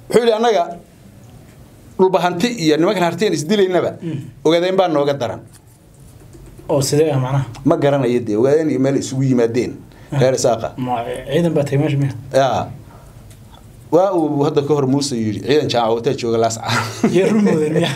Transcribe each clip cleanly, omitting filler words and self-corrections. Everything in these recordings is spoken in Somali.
حولي أنا dhulbahanti iyo nimankan harteen isdilaynaba ogaadeen baa nooga daran oo sidee macnaha ma garanayo de ogaadeen email isugu yimaadeen reer saaqa ma ciidan baa tiimash mi waa uu hadda ka hor Muuse yiri ciidan jaacawta jooga laas yeerumoodan ya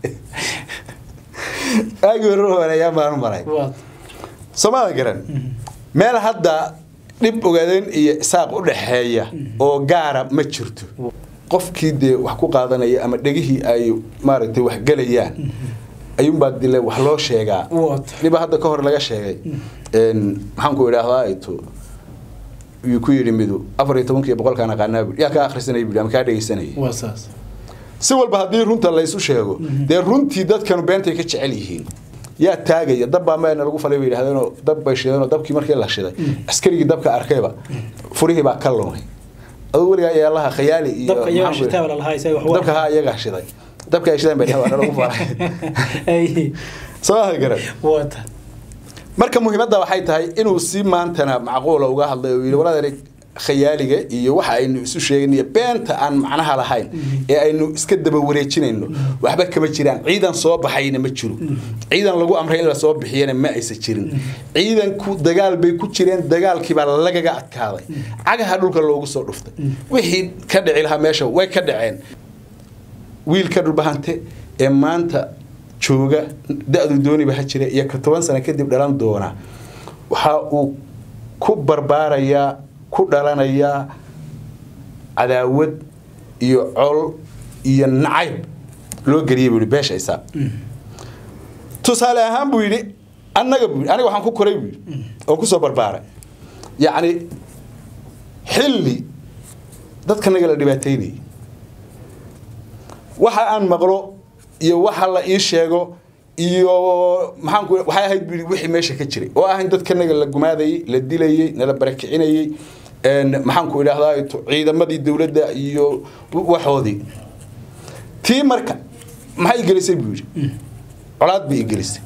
aaguroodan ayaa baan maray Soomaali garan meel hadda dib ogaadeen iyo saaq u dhaxeeya oo gaara ma jirto qofkii de wax ku qaadanaya ama dhagihii ay maaragtay wax galayaan ayuun baa dilay wax loo sheegaa niba hadda ka hor laga sheegay maxaan ku idhaahdaa ayto uu ku yiri midu 14 kana qanaab yaa ka akhrisanay ama ka dhageysanay waasaas si walba hadii runta la isu sheego de runtii dadkan beentay ka jecel yihiin yaa taagaya dab baa meena lagu falay yiraahdeen dab bay sheedeen dabkii markii la shiday askarigii dabka arkayba furihii baa ka lumay أول يا الله خيالي دبك يا شتاء ولا الهاي سوي حوار دبك ها يا شتاء دبك يا شتاء بدي أنا أقول أي صح قرر وات مركب مهمة ده وحيد هاي إنه سيما أنتنا معقولة وجاه الله ولا ذلك خيالي يوحى إنه سوشي إنه بنت عن معناها لهاي إنه إسكت بوريتشين إنه وحبك كم تشيران عيدا صوب حينا متشلو عيدا لقو أمر إلا صوب حينا ما يستشيرن عيدا كو دجال بيكو تشيران دجال كبار لقى قاعد كهذا عجه هذول كلو صور رفته وحيد كدع لها ماشى وكدعين ويل كدر بهانته إما أنت شوجا ده دوني بهالشيء يكتبان سنة كده بدلان دونا وحاو كبر باريا كودالانيا عداوة يعول ينعيب لو قريب يقول باش حساب تصال أهم بيدي أنا وحن كوريب أو كوسو بربارة يعني حلي ده كان نقول دباتيني waxa aan maqlo iyo waxa la ii sheego iyo maxaan ku waxa ahayd wixii meesha ka jiray oo ah in dadkanaga la gumaaday la dilayay nala barakicinayay maxaan ku ilaahay ciidamadii dawladda iyo waxoodii tii marka maxay gelisay buuri colaad bay gelisay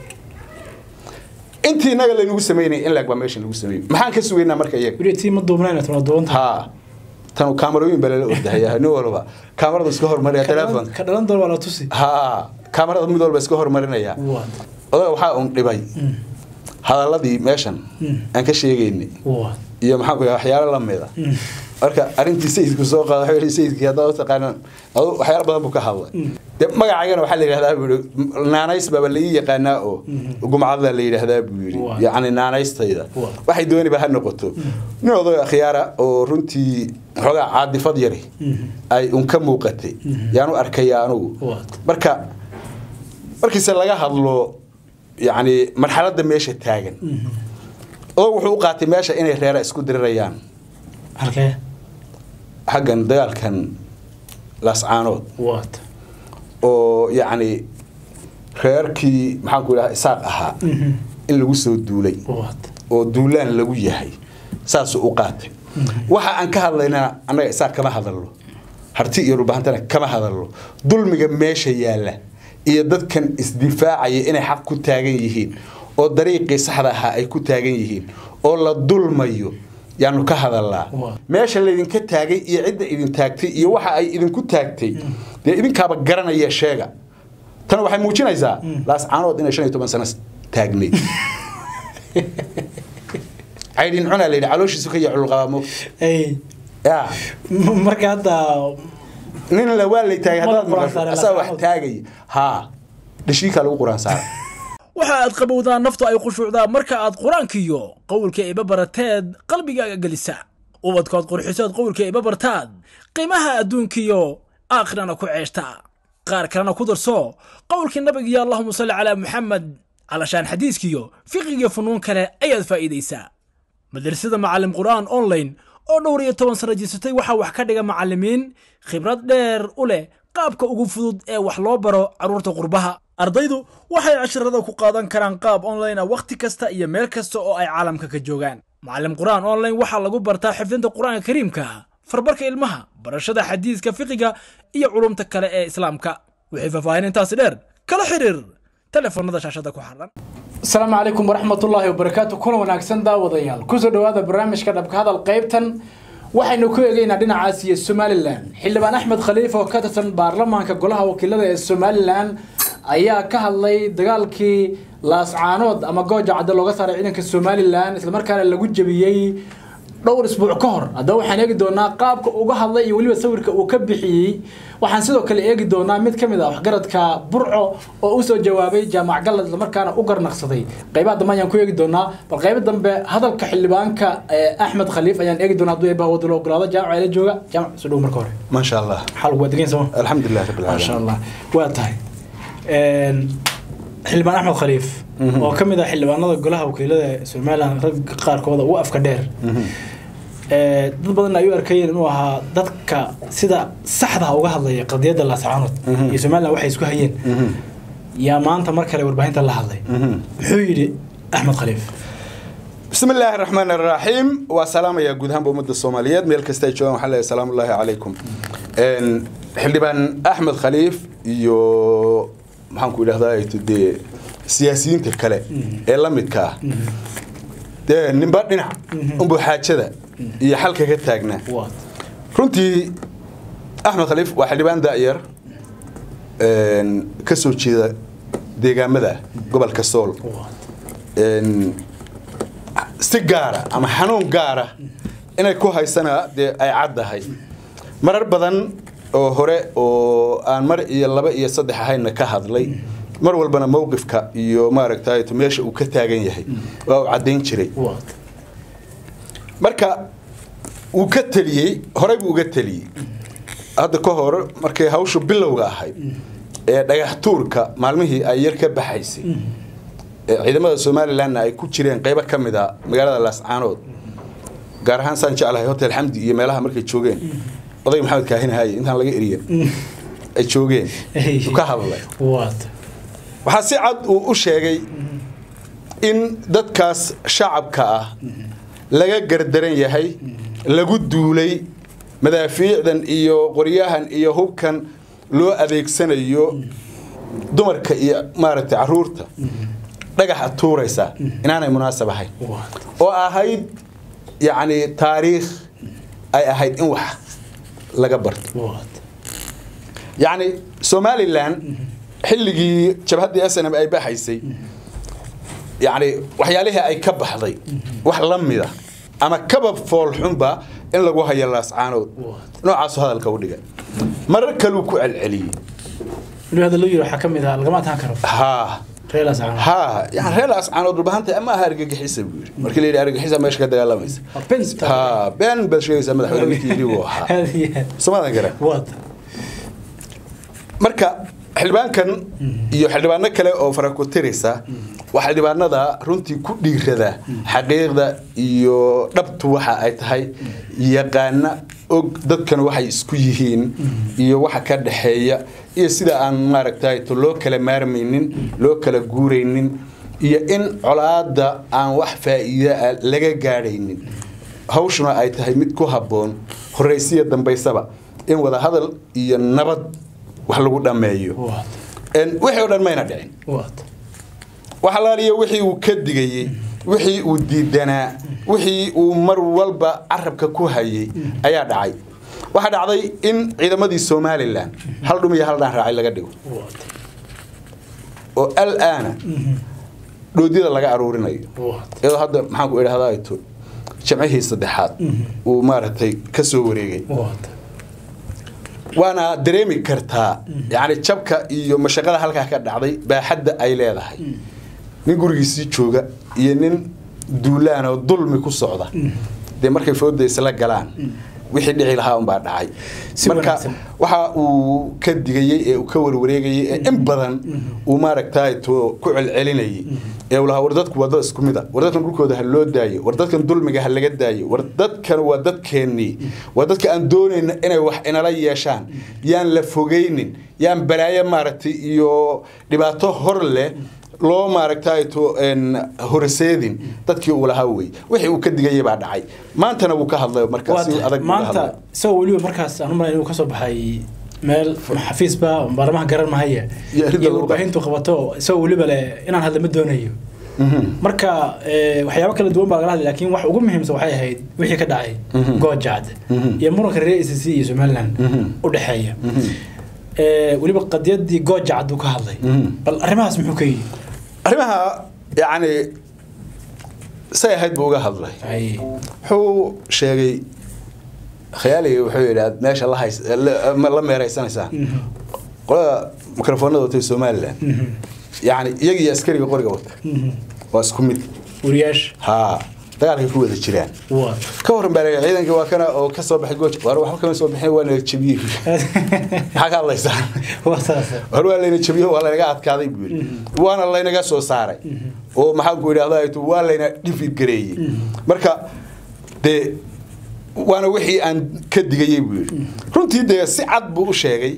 intii naga la nagu sameeyay in laagba meesha lagu sameeyay maxaan ka sugeynaa marka iyaga tii ma doonayna tana doonta ha tanu kaamarooyin baa la ordayaa nin walba kaamarada iska hormariya telefoon ka dhalan doon wala tusi ha kaamarada mid walba iska hormarinaya waxa uu dhibay hadaladii meeshan aan ka sheegaynay iyo maxaa ku waxyaalo la mid ah marka arintii sayidku soo qaaday xiriir sayidkii hadda u taqaanaan waxyaalo badan buu ka hadlay magacaagana waxa la yiraahdaa naanays baba la yaqaanaa oo gumcada la yiraahdaa buu yiri yaani naanaystayda waxay doonayba ha noqoto nin oday khiyaara oo runtii xogaa caadifad yari ay un ka muuqatay yaanu arkaya anigu markii laga hadlo yaani marxaladda meesha taagan oo wuxuu qaatay meesha inay reer isku dirirayaan halkee حقن ديال كان لاسعانود وات oo yaani reerkii maxaan ku ilaahay isaaq ahaa in lagu soo duulay oo duulaan lagu yahay saas u qaatay waxa aan ka hadlaynaa anaga isaaq kama hadalno harti iyo rubahantana kama hadalno dulmiga meesha yaala iyo dadkan isdifaacaya inay xaq ku taagan yihiin oo dariiqii saxda ah ay ku taagan yihiin oo la dulmayo yaanu ka hadalnaa meesha la idinka taagay iyo cidda idin taagtay iyo waxa ay idinku taagtay de idinkaaba garanaya sheega tan waxay muujinaysaa laas caanood inay 15 sano taagnay aydin cuna leeyahay calooshiisu ka yacul qaamo ay ya marka hadda nin la waalay taagay hadda asaa wax taagay ha dhishii kale u quraan saar waxa aad qabowdaa naftu ay khushuucdaa marka aad quraankiyo qowlka iba barateed qalbigaaga galisa ubadkood qurxisood qowlka iba bartaad qiimaha adduunkiyo aakhirana ku ceeshta qaar kalena ku darso qowlkii nabiga Allahumma salli ala Muhammad alashan xadiiskiyo fiqiga funuun kale ayaad faa'iideysaa madrasada macallim quraan online oo dhowr iyo 10 sano jisatay waxa wax ka dhiga macallimiin khibrad dheer u leh qaabka ugu fudud ee wax loo baro caruurta qurbaha ardaydu waxay casharada ku qaadan karaan qaab online waqti kasta iyo meel kasta oo ay caalamka ka joogaan macallim quraan online waxa lagu bartaa xifdinta quraanka kariimka farbarka ilmaha barashada xadiiska fiqiga iyo culumta kale ee islaamka wixii faafaahinayntaas dheer kala xiriir telefoonada shaashada ku xaran السلام عليكم ورحمة الله وبركاته كل وناكسن داوديال كوزو دوادا برنامج كدب كهذا القيبتن waxaynu ku eegaynaa dhinacaas iyo Somaliland xildhibaan Axmed Khaliif oo ka tirsan baarlamaanka golaha wakiilada ee Somaliland ayaa ka hadlay dagaalkii laascaanood ama gooja cadda looga saaray ciidanka Somaliland isla markaana lagu jabiyay dhowr isbuuc ka hor hadda waxaan eegi doonaa qaabka uga hadlay iyo waliba sawirka uu ka bixiyay waxaan sidoo kale eegi doonaa mid kamid ah waxgaradka Burco oo uu soo jawaabay jaamac galad isla markaana u garnaqsaday qaybaha dambe ayaan ku eegi doonaa bal qaybaha dambe hadalka xildhibaanka Axmed Khaliif ayaan eegi doonaa haduu ay baawado loo ogolaado jaamac ay la jooga jaamac soo dhow marka hore ma sha Allah xal waa degan soo alxamdulillah rabbil alamin ma sha Allah waa tahay xildhibaan Axmed Khaliif oo kamid ah xildhibaanada golaha wakiilada Somaliland rag qaarkood oo afka dheer dad badan ayuu arkayeen inuu ahaa dadka sida saxda ah uga hadlaya qadiyada laascaanood iyo Somaliland waxay isku hayeen yaa maanta mar kale warbaahinta la hadlay wuxuu yiri Axmed Khaliif bismillaahir rahmaanir rahiim wa salaam ya guudhaan ummadda Soomaaliyeed meel kasta ay joogaan waxa la salaamu alaykum xildhibaan Axmed Khaliif iyo maxaan ku ilaahay tudee siyaasiyiinta kale ee la midka ah nimba dhinac umbu xaajada iyo xalka ka taagna runtii Axmed Khaliif waa xildhibaan daayar ka soo jeeda deegaamada gobolka Sool si gaara ama xanuun gaara inay ku haysana ay caddahay marar badan oo hore oo aan mar iyo laba iyo saddex ahayna ka hadlay mar walbana mowqifka iyo maaragtay meesha uu ka taagan yahay waa cadeyn jiray marka uu ka taliyay horey buu uga taliyay hadda ka hor markay hawshu bilowga ahayd ee dhagax tuurka maalmihii ay yar ka baxaysay ciidamada Somaliland ay ku jireen qayb ka mid ah magaalada Laascaanood gaar ahaan san jeclahay hotel Xamdi iyo meelaha markay joogeen oday Maxamed Kaahin haye intaan laga eriyay ay joogeen ka hadlay waxa si cad uu sheegay in dadkaas shacabka ah laga gardaran yahay lagu duulay madaafiicdan iyo qoryahan iyo hubkan loo adeegsanayo dumarka iyo maaragtay caruurta dhagax tuuraysa inaanay munaasab ahayn oo ahayd yaani taariikh ay ahayd in wax laga barto yaani Somaliland xilligii jabhadii SNM ay baxaysay yaani waxyaalaha ay ka baxday wax la mid ah ama kabab fool xunba in lagu hayo laascaanood noocaas hadalka u dhigay marar kale ku celceliyay inuu hadal yiri waxa kamid ah lagama taan karo يعني ريلاس عن ربحانته أما هرجع حساب مركل اللي هرجع حساب مش كده لا ميس بين بس شيء زمان حوالي كيلي وها سمعنا كده مركا حلبان كان يحلبان كله أو فرقو تريسا وحلبان هذا رنتي كودي كذا حقيقة يو ربط وحى أيتهاي يقانا dad kan waxay isku yihiin iyo waxa ka dhaxeeya iyo sida aan maaragtay to loo kala maarmaynin loo kala guureynin iyo in colaada aan wax faa'iido laga gaaraynin hawshuna ay tahay mid ku haboon horeysiya dambeysaba in wada hadal iyo nabad wax lagu dhameeyo wixii oo dhan mayna dhicin waxa la leeyahay wixii uu ka digayay wixii uu diidanaa wixii uu mar walba carabka ku hayay ayaa dhacay waxa dhacday in ciidamadii Somaliland hal dhumiya hal dhan raacay laga dhigo oo al'aana doodida laga aruurinayo iyadoo hadda maxaan ku idhaahdaa ito jamcihii saddexaad uu maaragtay ka soo wareegay waana dareemi kartaa yaani jabka iyo mashaqada halka ka dhacday baaxadda ay leedahay nin gurigiisii jooga iyo nin duulaan oo dulmi ku socda markay fooday isla galaan wixii dhici lahaa un baa dhacay marka waxa uu ka digayay ee uu ka warwareegayay in badan uu maaragtay to ku celcelinayay ee walaha wardadku wada isku mid ah wardadkan dhulkooda hal loo daayo wardadkan dulmiga hal laga daayo wardadkan waa dadkeenii waa dadka aan doonayna inay wax inala yeeshaan yaan la fogeynin yaan balaayo maaragtay iyo dhibaato hor leh loo maaragtay to horseedin dadkii uu lahaa way wixii uu ka digayay baa dhacay maantana uu ka hadlay markaas adag maanta soo waliba markaas aan umaleyn inuu ka soo baxay meel xafiis ba baarlamaanka garan mahaya iyo warbaahintu qabato soo waliba le inaan hadla ma doonayo marka waxyaabo kala duwan baa laga hadlay laakiin wax ugu muhiimsan waxay ahayd wixii ka dhacay Goojacad iyo muranka reer ICC iyo Somaliland u dhaxeeya waliba qadiyadii Goojacad uu ka hadlay bal arrimahaas muxuu ka yiri arrimaha yani سيهد بوجه هذا هو شيء خيالي وحيل ماشي الله هيس لما يريسان سان قلا ميكروفون ده تسمع يعني يجي عسكري يقول جوات واسكمل ورياش ها دقال يفوز الشريان كورن بري عيدن كوا كان او كسب حقوج واروح كمان سو بخين وانا جبيه حق الله يسان واساسا هو اللي جبيه ولا نغا ادكاday buu waana la inaga soo saaray oo maxaa ku yiraahdaa waa la ina defeat gareeyay marka de waana wixii aan ka digayay buu runtii de si cad buu u sheegay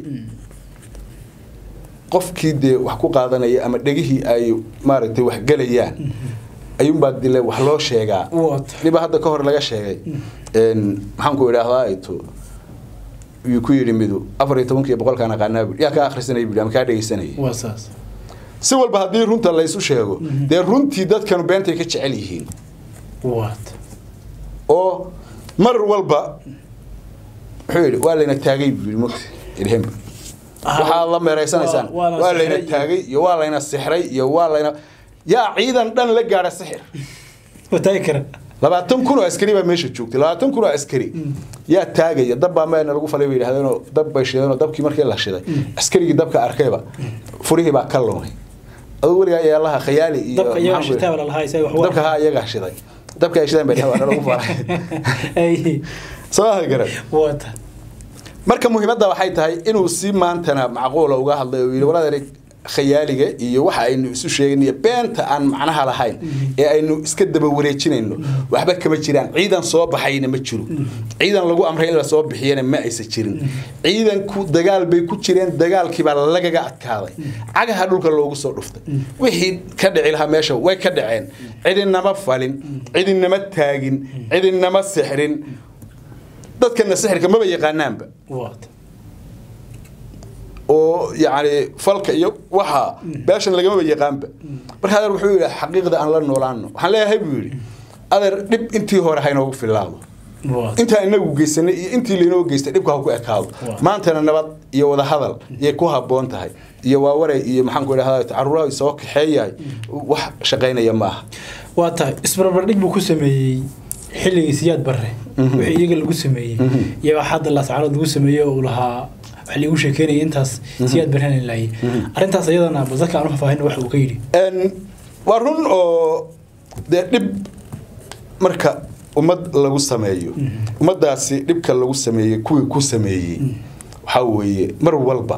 qofkii de wax ku qaadanaya ama dhagihii ay maaragtay wax galayaan ayuun baa dilay wax loo sheegaa niba hadda ka hor laga sheegay maxaan ku yiraahdaa ayto uu ku yiri midu 14 kana qanaab yaa ka akhrisanay ama ka dhageysanay wasaas si walba hadii runta la isu sheego de runtii dadkan beentay ka jecel yihiin oo mar walba xeel waa la taagay mugti irham waxa la meeraysanaysan waa la taagay iyo waa la sixray iyo waa la يا عيدا دن لا غار سحر وتايكر 20 كن عسكري با meesha joogtay 20 kun askari yaa taagay dab baa meena lagu falay yiraahdeen dab bay shideen dabkii markii la shiday askarigi dabka arkayba furihi baa ka lumay adoo waliga ay Allah khiyaali iyo dabka iyaga shitaa wala lahaay say wax dabka ha iyaga shiday dabka ay shideen baa lagu falay ay soo garan wata marka muhiimadda waxay tahay inuu si maantana macquul uga hadlayo walaalahay خيالية iyo waxa aynu isu sheegnay beenta aan macnaha lahayn ee aynu iska daba wareejinayno waxba kama jiraan ciidan soo baxayna ma jiro ciidan lagu amray in la soo bixiyana ma aysan jirin ciidan ku dagaal bay ku jireen dagaalkii baa lagaga adkaaday cagaha dhulka loogu soo dhuftay wixii ka dhici lahaa meesha way ka dhaceen cidinama falin cidinama taagin cidinama sixrin dadkana sixirka ma yaqaanaanba oo yaani falka iyo waxa baashan laga ma yaqaanba marka adeer wuxuu yiri xaqiiqda aan la noolaano waxaan leeyahay buu yiri adeer dib intii hore haynoogu filaado inta inagu geysanay iyo intii leeno geystay dibka ku ekaado maantana nabad iyo wada hadal iyo ku haboon tahay iyo waa waray iyo maxaan ku yiraahdaa tacaruraa soo kaxeeyay wax shaqeynaya ma aha waa tahay isbarbardhig buu ku sameeyay xilligii siyaad barre wixii iyaga lagu sameeyay iyo waxa la saaro lagu sameeyay oo lahaa اللي وش كيني أنتاس سياد برهان اللي أنتاس أيضا بذكر أروح فاهين واحد وكيري ورون دب مركا ومد لو سمايو ومد داسي دبك لو سمايو كو سمايو وحوي مر والبا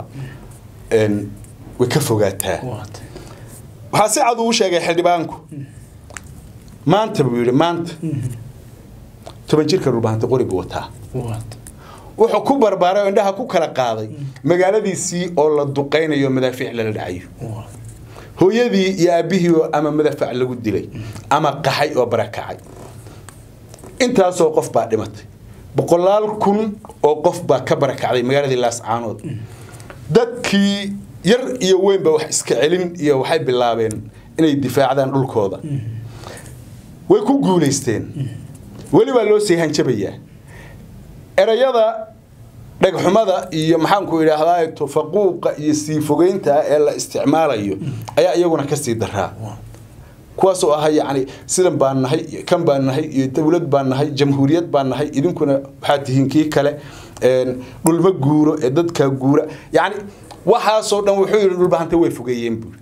وكفوقاتها وحاسي عضو وشاقي حدبانكو ما أنت بيقولي ما أنت تبنجيرك الربان تقولي بوتها wuxuu ku barbaaray indhaha ku kala qaaday magaaladiisii oo la duqeynayo madaafiic la dhacayo hooyadii iyo aabihii ama madaafiic lagu dilay ama qaxay oo barakacay intaas oo qof baa dhimatay boqolaal kun oo qof baa ka barakacay magaaladii Laascaanood dadkii yar iyo weynba wax iska celin iyo waxay bilaabeen inay difaacdaan dhulkooda way ku guuleysteen waliba loo sii hanjabayaa erayada dhagxumada iyo maxaan ku yiraahdaa tafaquuqa iyo sii fogeynta ee la isticmaalayo ayaa iyaguna ka sii daraa kuwaas oo ah yaani sidan baan nahay kan baan nahay iyo dawlad baan nahay jamhuuriyad baan nahay idinkuna waxa tihiin kii kale dhulma guuro ee dadka guura yaani waxa soo dhan wuxuu yiri dhul baahanta way fogeeyeen buu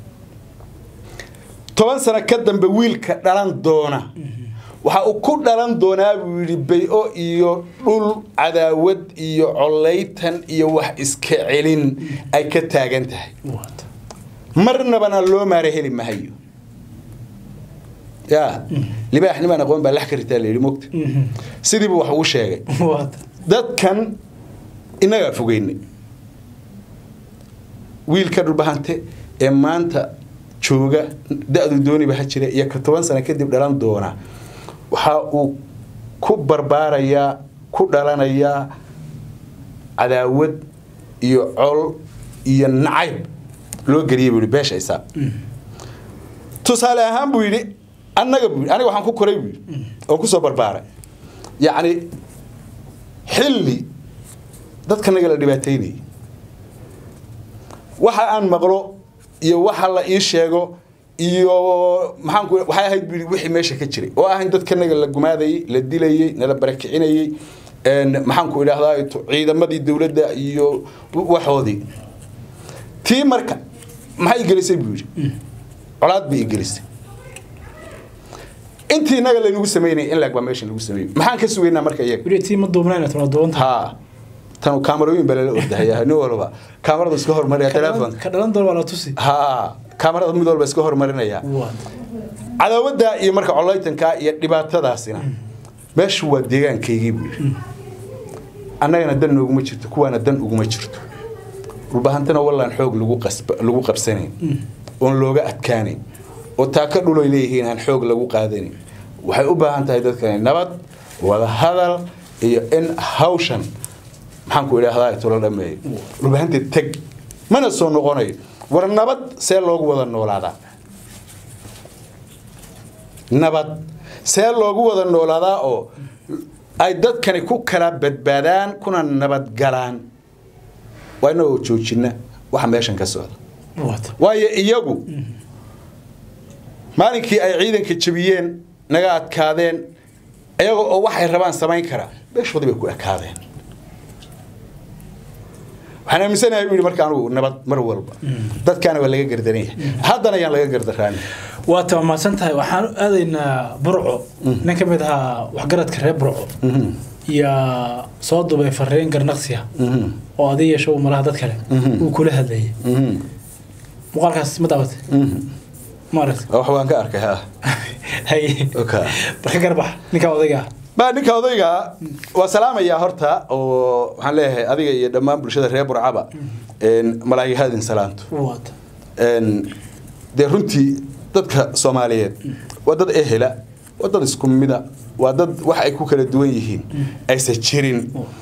10 sano ka dambe wiilka dhalan doona waxa uu ku dhalan doonaa buu yiri bayo iyo dhul cadaawad iyo colaytan iyo wax iska celin ay ka taagan tahay marnaba loo maaray heli mahayo ya libaax niman aqoon baa la xiriirtaa leeyahay moogta sidii buu wax uu sheegay dadkan inaga fogeynay wiilka dhulbahante ee maanta jooga da'du dooniba ha jira iyo ka 10 sano kadib dhalan doona waxa uu ku barbaaraya ku dhalanaya cadaawad iyo col iyo nacayb loo galiyay beesha isaab tusaale ahaan buu yidhi aniga waxaan ku koray buu yidhi oo ku soo barbaaray yacni xilli dadka naga la dhibaateynayay waxa aan maqlo iyo waxa la ii sheego iyo waxay ahayd buu yidhi wixii meesha ka jiray oo ahayn dadka naga la gumaadayay la dilayay nala barakicinayay maxaan ku idhaahdaa ciidamadii dawladda iyo waxoodii tii marka maxay gelisay buu yidhi colaad bay gelisay intii naga la nagu sameeyay in laag ba meesha lagu sameeyay maxaan ka sugeynaa marka iyaga tii ma duubnayna tano doonta ha tan kaamarooyin baa la ordahayaa nin walba kaamarada iska hormariya telefoon ka dhalan doon wala tusi ha kaamarada mid walba iska hormarinaya cadawada iyo marka colaytanka iyo dhibaatadaasina meesha waa deegaankaygii buu yidhi annagana dan uguma jirto kuwaana dan uguma jirto dhulbahantana wallaan xoog lagu qabsanayn oon looga adkaanayn oo taaka dhuloy leeyihiin aan xoog lagu qaadanin waxay u baahan tahay dadkan nabad wada hadal iyo in hawshan maxaan ku idhaahdaa tolo dhameeyo dhulbahanta tag mana soo noqonayo war nabad see loogu wada noolaadaa nabad see loogu wada noolaadaa oo ay dadkani ku kala badbaadaan kuna nabad galaan waa inagoo joojina waxa meeshan ka socda waayo iyagu maalinkii ay ciidanka jabiyeen naga adkaadeen iyaga oo waxay rabaan samayn karaa beeshoodii bay ku ekaadeen waxaan aaminsanahay buu yidhi marka anugu nabad mar walba dadkaana waa laga gardanaya haddana ayaan laga gardaraanin waa taamaasan tahay waxaan aadaynaa burco nin ka mid ahaa waxgaradka reer burco iyo soo dubay fariin garnaqsiya oo adiga yeesho malaha dad kale uu kula hadlayay muuqaalkaas ma daabatay maaragtay wax waan ka arkay ha hay okay barka garbax ninka odayga ninka odayga waa salaamaya horta oo waxaan leeyahay adiga iyo dhammaan bulshada reer burcaba malaa'ikadin salaanto de runtii dadka Soomaaliyeed waa dad ehela waa dad isku mid ah waa dad wax ay ku kala duwan yihiin aysan jirin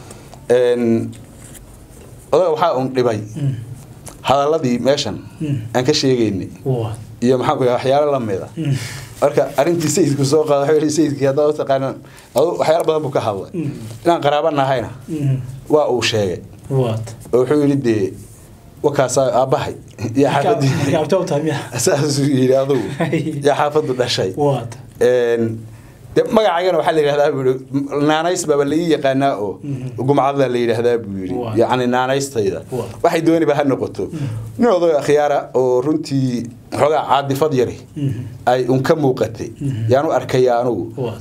oday waxa uu dhibay hadaladii meeshan aan ka sheegaynay iyo maxaa ku waxyaalo la mid ah marka arintii sayidku soo qaaday sayidkii hadda taqaanaan waxyaalo badan buu ka hadlay inaan qaraabo nahayna waa uu sheegay wuxuu yiri wakaas aabahay ya xafadii asaas yiraahdo ya xafadu dhashay magacayana waxa la yiraahdaa naanays baba la yaqaanaa oo gumcada la yiraahdaa buu yiri yaani naanaystayda waxay doonayba ha noqoto nin oday khiyaara oo runtii xogaa caadifad yari ay ka muuqatay yaanu arkaya anigu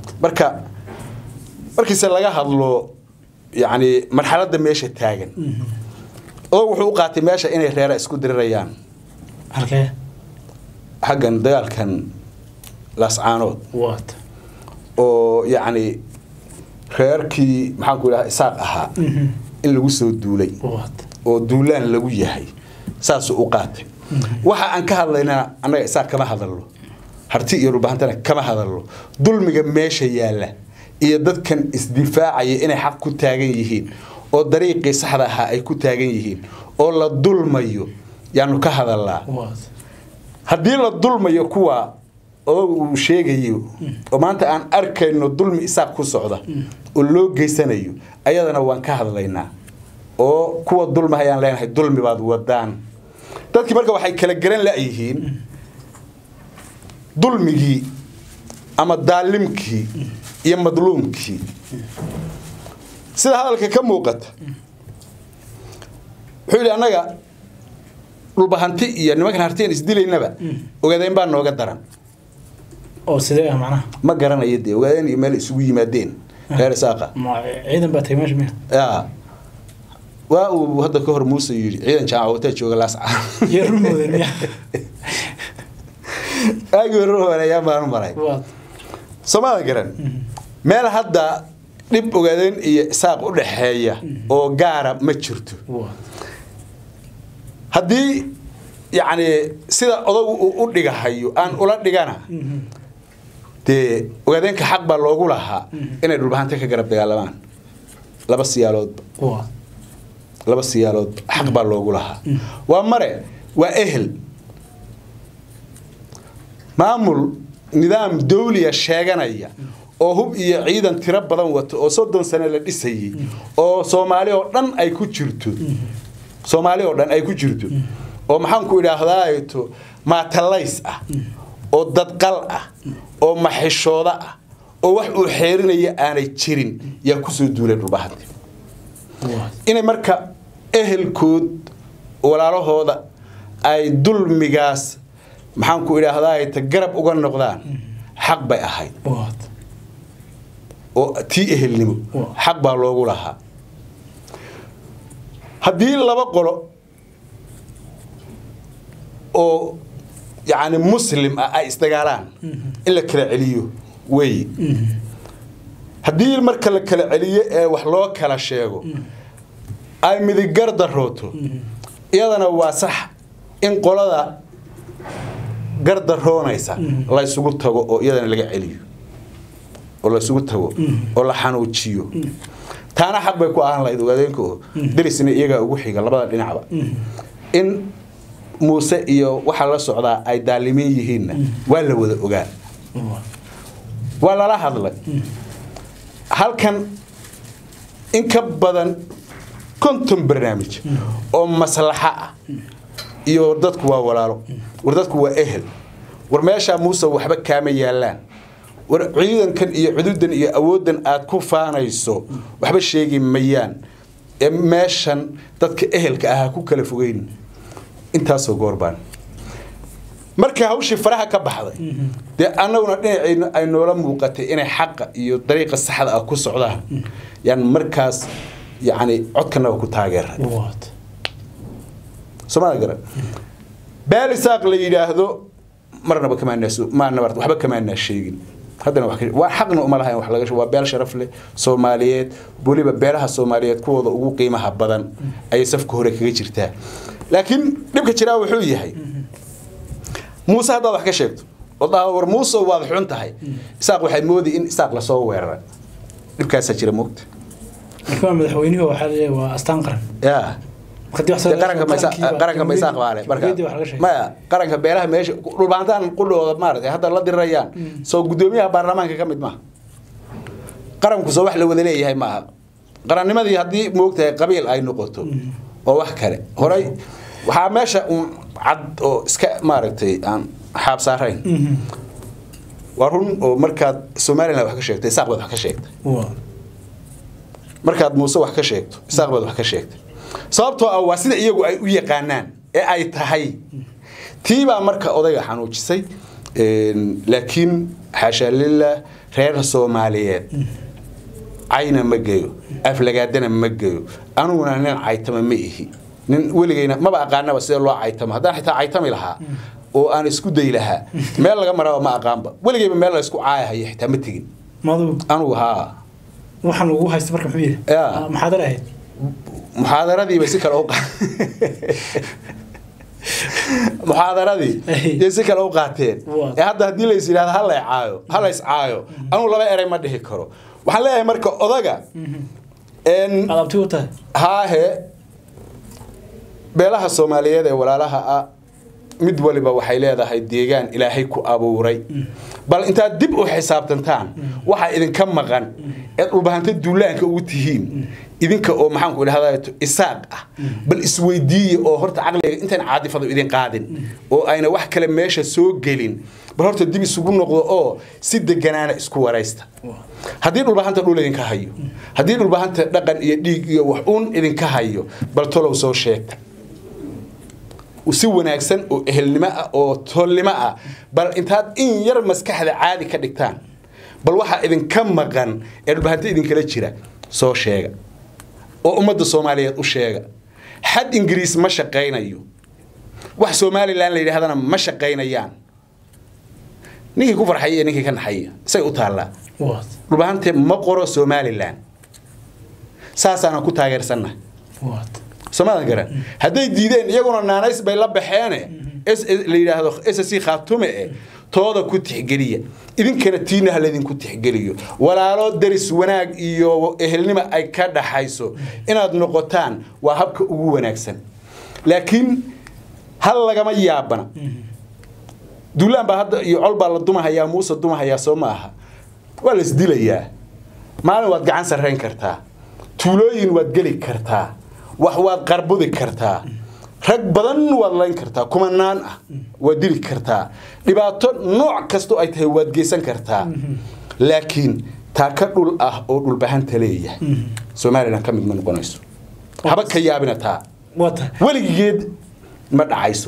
markii laga hadlo yaani marxaladda meesha taagan oo wuxuu qaatay meesha inay reer isku dirirayaan halkee xagan dagaalkan lascaanood oo yaani reerkii maxaan ku ilaahay isaaq ahaa in lagu soo duulay oo duulaan lagu yahay saas uu qaatay waxa aan ka hadlaynaa anaga isaaq kama hadalno harti iyo rubahantana kama hadalno dulmiga meesha yaala iyo dadkan isdifaacaya inay xaq ku taagan yihiin oo dariiqii saxda ah ay ku taagan yihiin oo la dulmayo yaanu ka hadalnaa haddii la dulmayo kuwa oo uu sheegayo oo maanta aan arkayno dulmi isaaq ku socda oo loo geysanayo ayadana waan ka hadlaynaa oo kuwa dulmahayaan leenahay dulmi baad wadaan dadkii marka waxay kala garan la'yihiin dulmigii ama daalimkii iyo madluumkii sida hadalka ka muuqata wuxuu yidhi annaga dhulbahanti iyo nimankan harteen isdilaynaba ogaadeen baa nooga daran oo sidee macnaha ma garanayo dee ogaadeen iyo meel isugu yimaadeen reer isaaqa ciidan baa tagay meesha waa uu hadda ka hor Muuse yiri ciidan jaamacada jooga laas yarumoodan ayaa baan maray Soomaali garan meel hadda dib ogaadeen iyo isaaq u dhaxeeya oo gaara ma jirto haddii yaani sida odagu u dhigahayo aan ula dhigana de ogaadeenka xaq baa loogu lahaa inay dhulbahanta ka garab dagaalamaan laba siyaalood xaq baa loogu lahaa waa mare waa ehel maamul nidaam dawliya sheeganaya oo hub iyo ciidan tiro badan wato oo 30 sano la dhisayay oo Soomaali oo dhan ay ku jirto oo maxaan ku idhaahdaayo ma talays ah oo dadqal ah oo maxishooda ah oo wax uu xeerinaya aanay jirin yaa ku soo duulay dhulbahante inay marka ehelkood walaalahooda ay dulmigaas maxaan ku idhaahdaayo garab uga noqdaan xaq bay ahayd oo tii ehelnimo xaq baa loogu lahaa haddii laba qolo oo يعني مسلم أي استقالان إلا كلا عليو وي هدي المركلة كلا عليه وحلو كلا شيء أي مذي جرد الروتو يلا واسح إن قلدا جرد الرونيسا الله يسقطه يلا نلقى عليه ولا يسقطه ولا حنوتشيو تانا حق بيكو أهلا لا يدو قادينكو درسنا إيجا وحي قال بدل نعبا إن موسى iyo waxa la socda ay daalimin yihiin wala wada ogaan wala la hadlay halkan in ka badan konton barnaamij oo maslaxa ah iyo dadku waa walaalo dadku waa ehel war meesha Muuse waxba kaama yaalaan war ciidankan iyo xuduudan iyo awoodan aad ku faanayso waxba sheegi mayaan meeshan dadka ehelka ah ku kala fogeyn intaas oo goorbaan marka hawshii faraha ka baxday de annaguna dhinacayna ay noola muuqatay inay xaq iyo dariiqa saxda ah ku socdaan yaan markaas yaani codkana ku taageeray Soomaaliya garan baalisaaq la yiraahdo marnaba kama naaso ma nabarto waxba kama naasheegin haddana wax xaqna uma lahayn wax laga waa beel sharaf leh Soomaaliyeed waliba beelaha Soomaaliyeed kuwooda ugu qiimaha badan ay safka hore kaga jirtaa laakiin dibka jira wuxuu yahay Muuse hada wax ka sheegto wadaa war Muuse waa xun tahay isaaq waxay moodi in isaaq la soo weeraray dibkaas jira moogta marka madaxweynuhu waxa leeyahay waa astaan qaran qaranka ma isaaq waale marka ma qaranka beelaha meesha dhulbaantaan qudhooda maartay hada la dirayaan soo gudoomiyaha baarlamaanka kamid ma qaranku soo wax la wada leeyahay ma qarannimadii hadii moogtahay qabiil ay noqoto oo wax kale horay waxa meesha cad oo iska maaragtay aan xaab saarayn warun oo markaad Soomaaliland wax ka sheegtay saaqbad wax ka sheegtay markaad Muuse wax ka sheegto saaqbad wax ka sheegtay sababtoo ah waa sida iyagu ay u yaqaanaan ee ay tahay tiiba marka odayga xanuujisay laakiin xasha lillah reer Soomaaliyeed ayna magayo aflagaadana magayo anuguna nin caytama ma ihi nin weligayna ma aqaanaba sida loo caytama hadaan xitaa caytami lahaa oo aan isku day lahaa meel laga marayo ma aqaanba weligayba meel la isku caayahay xitaa ma tigin madu anu waxaan ugu haysta marka muxuu yahay muxaadara ahayd muxaadaradii bay si kale u muxaadaradii si kale u qaateen hadda hadii la yiraahdo hal is caayo anu laba eray ma dhihi karo waxaan leeyahay marka odaga adabti u tahay haahe beelaha Soomaaliyeed ee walaalaha ah mid waliba waxay leedahay deegaan Ilaahay ku abuuray bal inta dib u xisaabtantaan waxa idinka maqan ee u baahanta duulaanka ugu tihiin idinka oo maxaan ku idhaahdaa isaaq ah bal isweydiiyo oo horta aqliga intaan caadifado idin qaadin oo ayna wax kale meesha soo gelin bal horta dib isugu noqdo oo si deganaana isku waraysta hadii dhulbahanta dhul idinka hayo hadii dhulbahanta dhaqan iyo dhiig iyo wax uun idinka hayo bal tolow soo sheegta وسي wanaagsan oo ehelnimo ah oo tolnimo ah bal intaad in yar maskaxda caadi ka dhigtaan bal waxa idin ka maqan ee dhulbahanta idin kala jira soo sheega oo ummadda Soomaaliyeed u sheega xad Ingiriis ma shaqeynayo wax Soomaaliland la yiraahdana ma shaqeynayaan ninkii ku farxay ninkii ka naxay say u taala dhulbahanta ma qoro Soomaaliland saasana ku taageersanna Soomaaliland garan haday diideen iyaguna naanays bay la baxeen la yiraahdo SSC khaatume tooda ku tixgeliya idinkana tiina hal idin ku tixgeliyo walaalo daris wanaag iyo ehelnimo ay ka dhaxayso inaad noqotaan waa habka ugu wanaagsan laakiin hal lagama yaabana duulaan baa hadda iyo col baa la dumahayaa muuse dumahayaa soo maaha waa la isdilayaa maalin waad gacan sarreyn kartaa tuulooyin waad geli kartaa wax waad qarbudi kartaa rag badan waad layn kartaa kumanaan ah waad dili kartaa dhibaato nooc kasto ay tahay waad geysan kartaa laakiin taa ka dhul ah oo dhul bahanta leeyahay Soomaaliland ka mid ma noqonayso haba ka yaabina taa weligeed ma dhacayso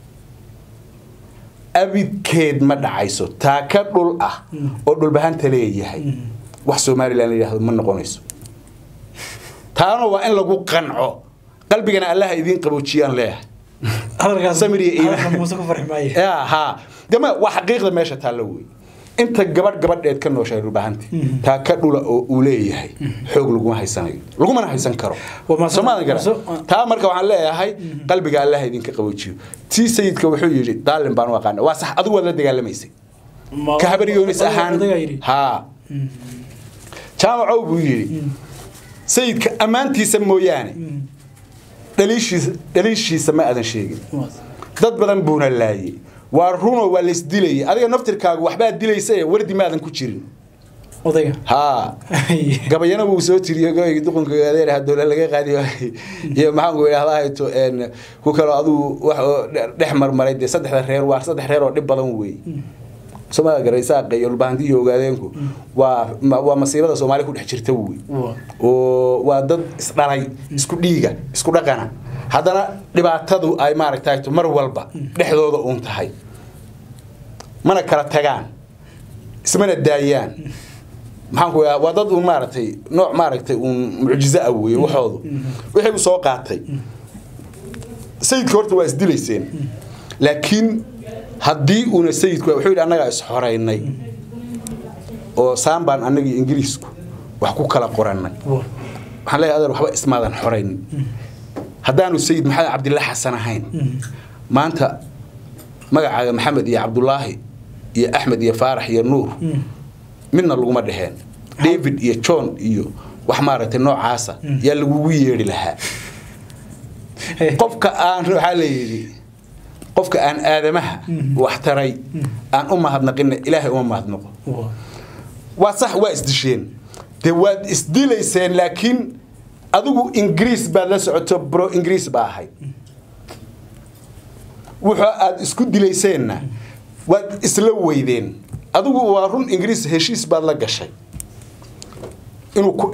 abidkeed ma dhacayso taa ka dhul ah oo dhul bahanta leeyahay wax Soomaaliland yiraahdo ma noqonayso taana waa in lagu qanco qalbigana Allah idin qaboojiyaan leeyahay hadalkaas samiriye iyo muuse ku farxmay ha dama wax xaqiiqda meesha taalo way inta gabadheed ka nooshay rubahanti taa ka dhula oo uu leeyahay xoog lagu haysanayo laguma haysan karo Soomaaliland gaar taa marka waxaan leeyahay qalbiga Allah idin ka qaboojiyo tii sayidka wuxuu yiri daalin baan waqaan waa sax adigu wada dagaalameysay ka habariyoonis ahaan ha jaamaco buu yiri sayidka amaantiisa mooyaane dhaliishiisa ma aadan sheegin dad badan buuna laayay waa runo waa la isdilay adiga naftirkaagu waxba dilaysay wardi ma aadan ku jirin odayga ha gabayana uu soo tiriyo gabayga duqunka adeer hadoo laga qaadiyo iyo maxaan ku ilaahay to ku kala adu wax dhex marmaray saddex reer oo dhib badan weey Soomaaliya garaysaa qayl baandiyo ogaadeenku waa masiibada Soomaaliya ku dhex jirta weey oo waa dad isdhalay isku dhiiga isku dhaqana haddana dhibaatadu ay maaragtay mar walba dhexdooda uun tahay mana kala tagaan ismana daayaan maxaan ku waa dad uu maaragtay nooc maaragtay uu mucjizo ah weey waxoodu wixii uu soo qaatay sayidka horta waa isdilayseen laakiin haddii uuna sayidku wuxuu yiri anaga is xoreynay oo saambaan anagii ingiriisku wax ku kala qoranay waxaan leeyahay adeer waxba ismaadan xoreyn haddaanu sayid maxamed cabdillah xasan ahayn maanta magacaaga maxamed iyo cabdullaahi iyo axmed iyo faarax iyo nuur midna laguma dhaheen david iyo john iyo wax maaragtay noocaasa yaa lagugu yeedhi lahaa qofka aan waxa la yiri qofka aan aadamaha wax taray aan u mahadnaqin ilaahay uma mahadnaqo waa sax waa isdisheen de waad isdilayseen laakiin adigu ingiriis baad la socoto bro ingiriis baa ahay wuxuu aad isku dilayseenna waad isla weydeen adigu waa run ingiriis heshiis baad la gashay inuu ku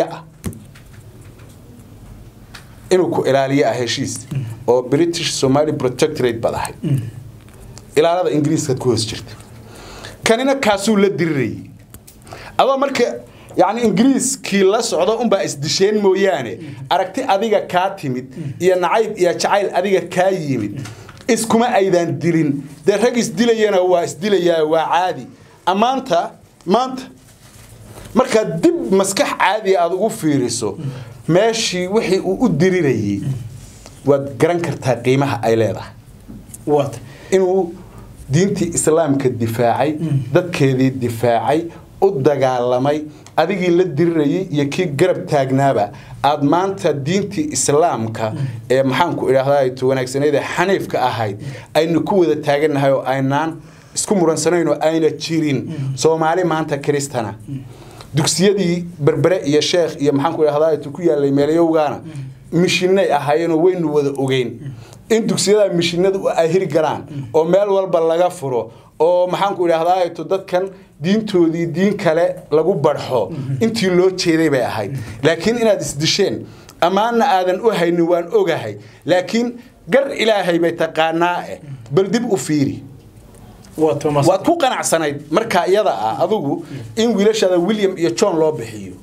ilaaliyo heshiis oo British Somali Protectorate badahay ilaalada ingiriiska ku hoos jirta kanina kaasuu la diray aba marka yani ingiriiskii la socdo baa isdisheen mooyaane aragti adiga ka timid iyo nacayb iyo jacayl adiga ka yimid iskuma aydan dilin de rag isdilayana waa isdilayaa waa caadi amaanta maanta marka dib maskax caadi aad ugu fiiriso meeshii wixii uu u dirirayay waad garan kartaa qiimaha ay leedahay inuu diintii islaamka difaacay dadkeedii difaacay u dagaalamay adigii la dirirayay iyo kii garab taagnaaba aad maanta diintii islaamka ee maxaan ku ilaahay wanaagsaneed xaniifka ahayd aynu ku wada taaganahay oo aynaan isku muransanayno ayna jirin Soomaali maanta Kristana dugsiyadii berbere iyo sheekh iyo maxaan ku ilaahay ku yaalay meelayowgaana mishinay ahaayeen oo weynu wada ogeyn in dugsiyada mishinadu ay hiri garaan oo meel walba laga furo oo maxaan ku ilaahay dadkan diintoodii diin kale lagu barxo intii loo jeeday bay ahayd laakiin inaad isdisheen amaana aadan u haynin waan ogahay laakiin gar ilaahay bay taqaanaa bal dib u fiiri waad ku qanacsanayd marka iyada ah adigu in wiilashada William iyo John loo bixiyo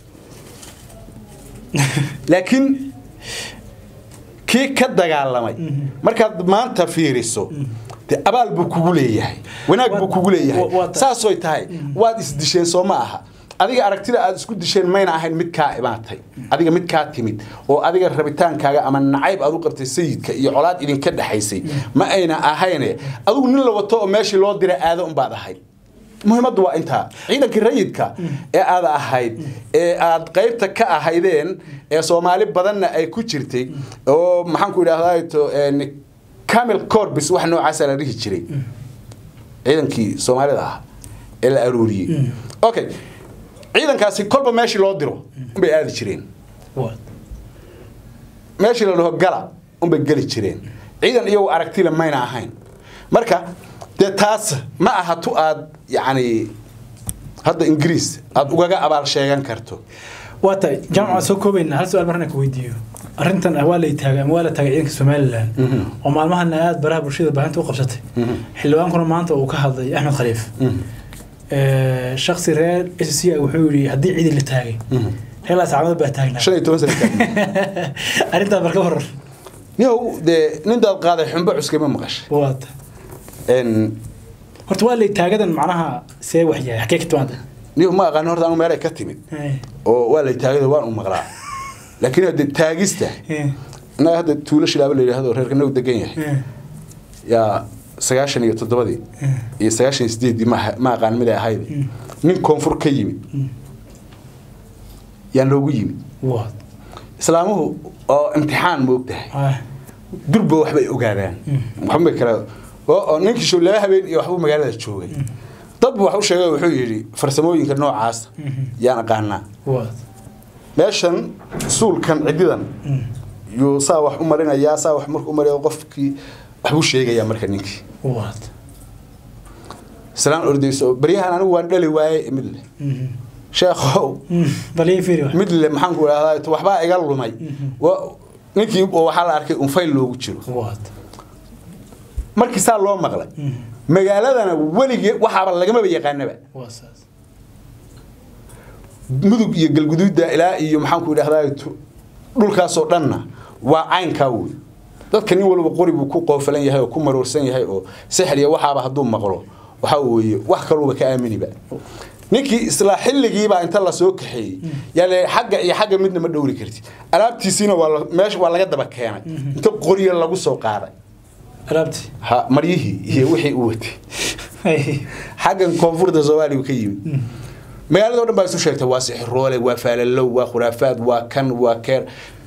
laakiin kii ka dagaalamay markaad maanta fiiriso abaal buu kugu leeyahay wanaag buu kugu leeyahay saasoo tahay waad isdisheen soo ma aha adiga aragtida aad isku disheen mayna ahayn mid ka imaatay adiga mid ka timid oo adiga rabitaankaaga ama nacayb aad u qabtay sayidka iyo colaad idin ka dhaxaysay ma ayna ahayn adigu nin la wato oo meeshii loo diray aado baad ahayd muhiimadu waa inta ciidankii rayidka ee aad ahayd ee aad qaybta ka ahaydeen ee Soomaali badanna ay ku jirtay oo maxaan ku ilaahay to Camel Corpus wax noocaas la dhihi jiray ciidankii Soomaalida ah ee la aruuriyay okay ciidankaasi kolba meeshii loo diro bay aadi jireen meeshii la gala bay gali jireen ciidan iyo aragti la mayna ahayn marka de taas ma aha tu aad yani hadda Ingiriis aad ugaga abaal sheegan karto waatay jaamaca soo koobayna hal su'aal marna ku weydiiyo arintan ahwaalay taagan ama wala taagay ciidanka Soomaaliland oo maalmahan aad baraha bulshada baahinta u qabsatay xildhibaankuna maanta uu ka hadlay Axmed Khaliif shakhsi reer SSC wuxuu yiri hadii ciidan la taagay hela saacado baa taagnaa 15 sano arinta marka hor niyow de nin dad qaaday xumbo cuskama maqash waata horta waa lay taagadan macnaha see wax yahay xaqiiqta wada niyow ma aqaan horta anu meelay ka timid oo waa lay taagada waan u maqlaa laakiin hada taagista na hada tuulo shilaabo la yiraahdo reerkana u degan yahay ya 97 iyo 98 ma aqaan mid ay ahayd nin koonfur ka yimid yaan loogu yimid waa islaamuhu oo imtixaan moogtahay durba waxbay ogaadaan maxamed kale oo ninkii soo laba habeen iyo waxba magaalada joogay dad wax u sheegay wuxuu yiri farsamooyinka noocaas yaan aqaana waa meeshan suulkan cididan iyo saa wax u marinaya saa wax markuu mariyo qofkii waxbu sheegaya marka ninkii waa salaan ordayso bariyahan anigu waan dhali waayay mid leh sheekhow balii fiiro mid leh maxaan ku raahdaa waxba iga lumay ninkii waxa la arkay un fayl loogu jiro waa markii saa loo maqlay magaaladana waligii waxaba lagama yaqaanaba waa saas mudug iyo galguduuda ilaa iyo maxaan ku raahdaa dhulkaas oo dhanna waa caynka weey dadka nin walba qoribu ku qoofalan yahay oo ku maroorsan yahay oo sixir iyo waxaba haduu maqlo waxa weeye wax kale oo ka aaminiba ninkii isla xilligiiba inta la soo kaxeeyay yaale xagga iyo xagga midna ma dhowri karti alaabtiisina waa meesha waa laga daba keenay inta qoriyo lagu soo qaaday alaabti ha marihi iyo wixii uu watay xaggan koonfurta Soomaaliya ka yimid magaalada oo dhan baa isu sheegtay waa sixir roole waa faalalow waa khuraafaad waa kan waa keer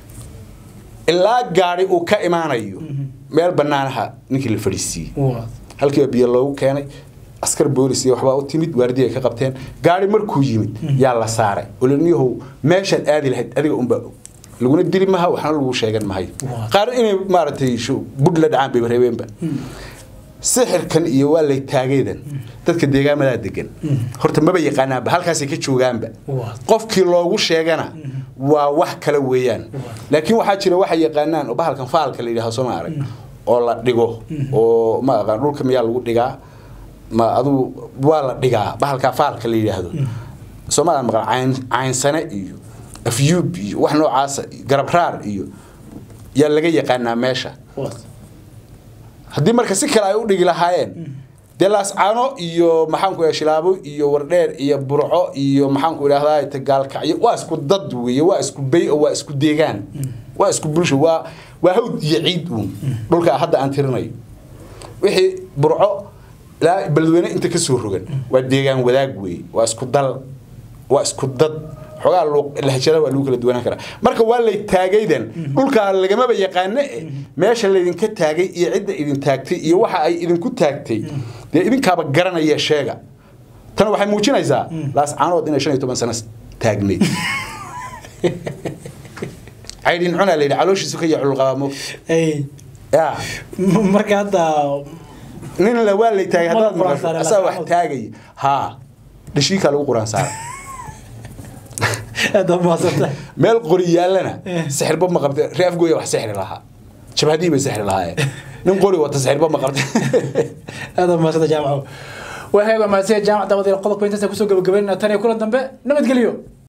ilaa gaari uu ka imaanayo meel banaanaha ninkii la fadhiisiyay halkii biyo loogu keenay askar booliis iyo waxba u timid waardiye ka qabteen gaari markuu yimid yaa la saaray olaniyahu meesha aadi lahayd adiga umba laguna diri maha waxna lagu sheegan mahay qaar inay maartay budla dhacaan bay reebeenba sixirkan iyo waa lay taageedan dadka deegaamada degan horta ma yaqaanaba halkaas ay ka joogaanba qofkii loogu sheegana waa wax kala weeyaan laakiin waxa jira waxa yaqaanaan oo bahalkan faalka la yiraahdo Soomaa arag oo la dhigo oo ma aqaan dhulka miyaa lagu dhigaa ma adu waa la dhigaa bahalka faalka la yiraahdo Soomaaliya maqal cayn sane iyo afyub iyo wax noocaas garab raar iyo yaa laga yaqaanaa meesha haddii marka si kale ay u dhigi lahaayeen delaas caano iyo maxaan ku shilaabo iyo wardheer iyo burco iyo maxaan ku yiraahdaa tagaalkacyo waa isku dad weeye waa isku bay oo waa isku deegaan waa isku bulsho waa hawd iyo ciid dhulka hadda aan tirinayo wixii burco la balweyne inta ka soo rogan waa deegaan wadaag weeye waa isku dal waa isku dad xogaa lahjada waa lagu kala duwanaan karaa marka waa lay taagaydan dhulka lagama yaqaano meesha la idinka taagay iyo cidda idin taagtay iyo waxa ay idinku taagtay de idinkaaba garanaya sheega tan waxay muujinaysaa laas caanood inay 15 sano taagneed aydin cuna leeyahay calooshiisu ka yaacul qaamo ay ya marka hadda nin la waa lay taagay hadda asaa wax taagay ha dhishika lagu quraan saaray هذا ما صدق مال قريالنا سحر بما قبض ريف قوي wax sixir laha jabhadii bay sixir lahaayeen nin qori wata sixir bama qabtay هذا ما صدق jaamaco waxa ma sii jaamacada wadada qodobka inta ku soo gabagabeynaa tan iyo kulan dambe nabad geliyo